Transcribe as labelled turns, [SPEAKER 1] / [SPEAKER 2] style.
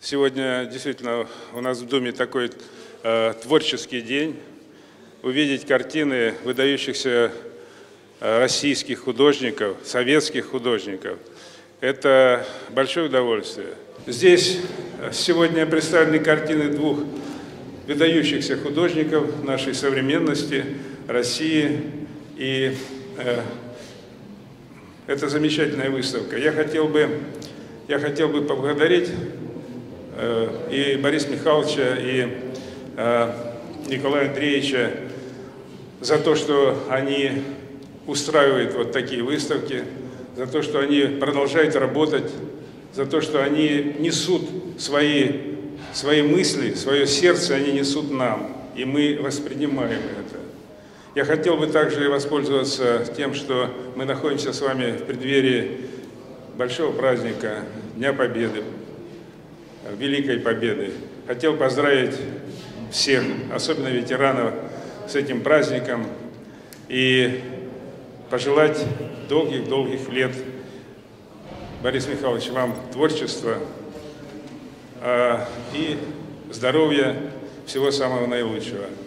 [SPEAKER 1] Сегодня действительно у нас в Думе такой творческий день. Увидеть картины выдающихся российских художников, советских художников – это большое удовольствие. Здесь сегодня представлены картины двух выдающихся художников нашей современности, России. И это замечательная выставка. Я хотел бы поблагодарить и Бориса Михайловича, и Николая Андреевича за то, что они устраивают вот такие выставки, за то, что они продолжают работать, за то, что они несут свои мысли, свое сердце, они несут нам, и мы воспринимаем это. Я хотел бы также воспользоваться тем, что мы находимся с вами в преддверии большого праздника, Дня Победы, Великой Победы. Хотел поздравить всех, особенно ветеранов, с этим праздником и пожелать долгих лет, Борис Михайлович, вам творчества и здоровья, всего самого наилучшего.